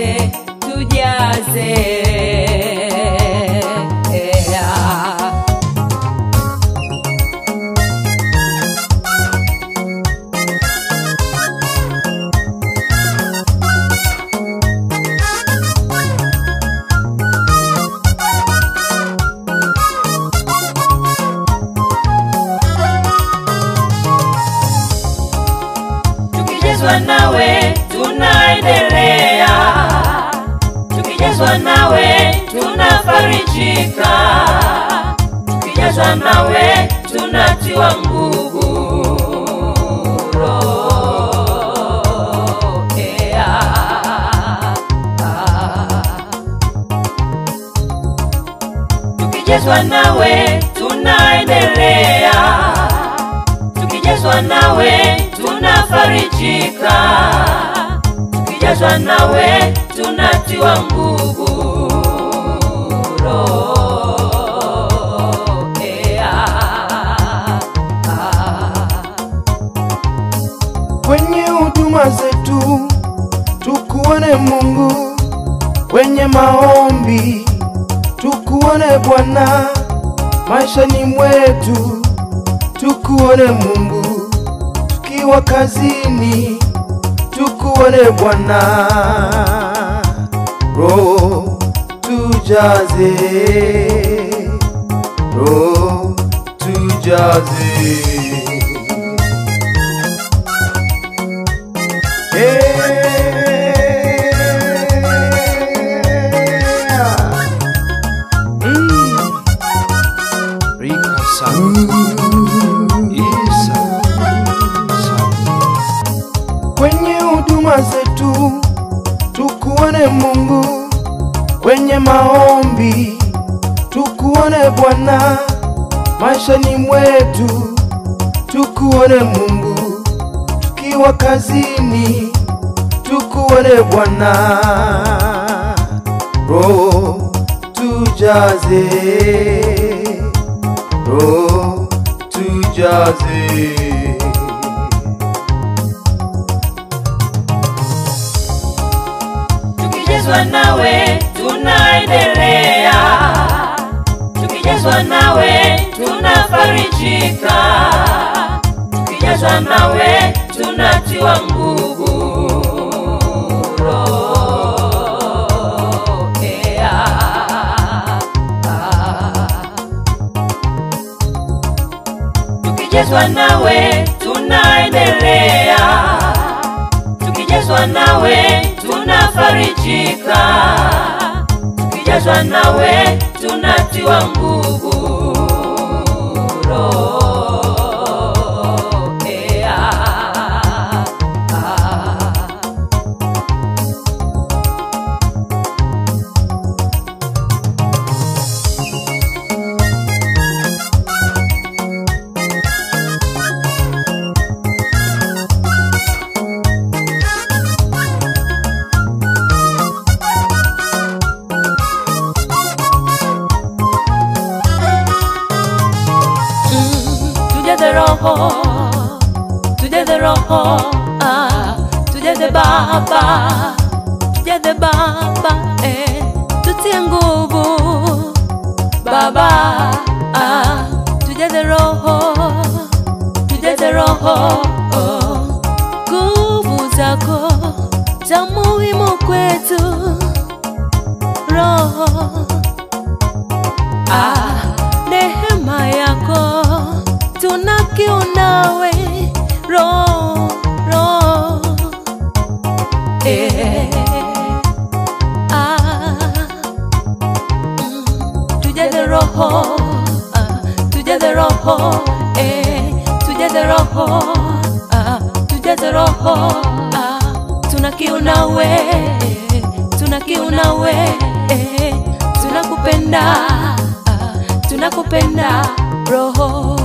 tujaze, tujaze. Tukijazwa nawe tunaendelea, tukijazwa nawe tunafarijika, tukijazwa nawe tunatiwa nguvu. Tukijazwa nawe tunaendelea, tukijazwa nawe tunafarijika, tukijazwa nawe tunatiwa nguvu. Kwenye huduma zetu tukuone Mungu, kwenye maombi tukuone Bwana, maishani mwetu tukuone Mungu, tukiwa kazini tukuone Bwana. Roho tujaze, Roho tujaze. Kwenye huduma zetu tukuone Mungu, kwenye maombi tukuone Bwana, maishani mwetu tukuone Mungu, tukiwa kazini tukuone Bwana. Roho tujaze, Roho tujaze. Tukijazwa nawe tunaendelea, tukijazwa nawe tunafarijika, tukijazwa nawe tunatiwa nguvu. Tukijazwa nawe tunaendelea, tukijazwa nawe tunafarijika, tukijazwa nawe tunatiwa nguvu. Tujaze Roho, tujaze Roho, tujaze Baba, tujaze Baba, tutie nguvu Baba, tujaze Roho, tujaze Roho, nguvu zako za muhimu kwetu Roho, neema yako tunakiu nawe Roho, Roho, tujaze Roho, tujaze Roho, tujaze Roho, tujaze Roho, tunakiu nawe, tunakiu nawe, tunakupenda, tunakupenda Roho.